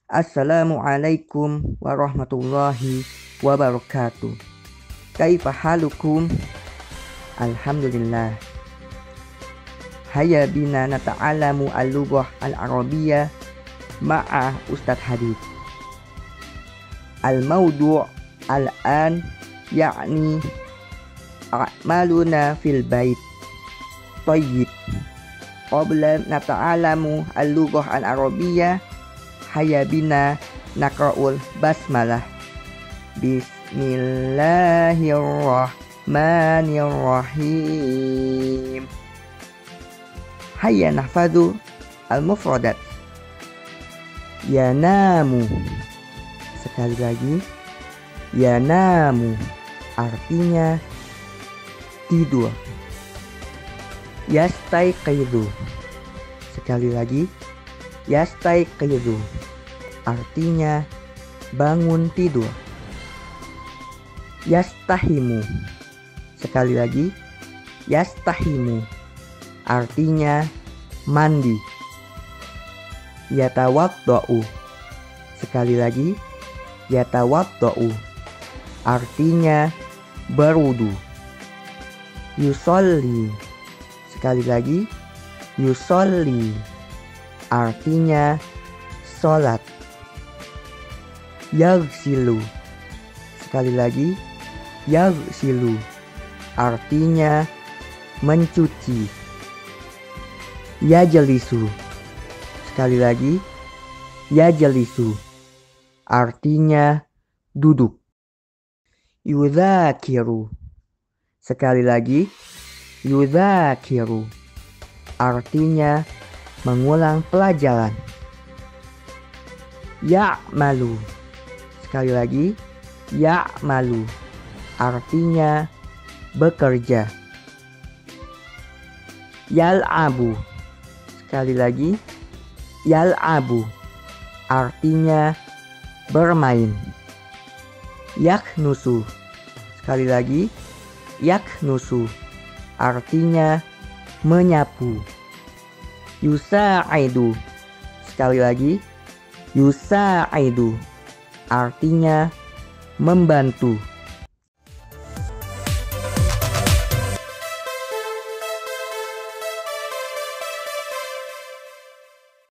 Assalamualaikum warahmatullahi wabarakatuh. Kaifa halukum? Alhamdulillah. Hayya bina nata'alamu al-lughah al-arabiyyah ma'a Ustadz Hadid. Al-mawdu' al-an yakni a'maluna fil bait. Tayyib. Qabla nata'alamu al-lughah al-arabiyyah hayya bina naqra'ul basmalah. Bismillahirrahmanirrahim. Hayya nahfadhu al-mufradat. Yanamu. Sekali lagi. Yanamu artinya tidur. Yastaiqidhu. Sekali lagi. Yastaiqidhu artinya bangun tidur. Yastahimu. Sekali lagi. Yastahimu artinya mandi. Yatawadda'u. Sekali lagi. Yatawadda'u artinya berwudu. Yusolli. Sekali lagi. Yusolli artinya sholat. Yaghsilu. Sekali lagi. Yaghsilu artinya mencuci. Yajlisu. Sekali lagi. Yajlisu artinya duduk. Yudzakiru. Sekali lagi. Yudzakiru artinya mengulang pelajaran. Ya'malu. Sekali lagi. Ya'malu artinya bekerja. Yal'abu. Sekali lagi. Yal'abu artinya bermain. Yaknusu. Sekali lagi. Yaknusu artinya menyapu. Yusa'idu. Sekali lagi. Yusa'idu artinya membantu.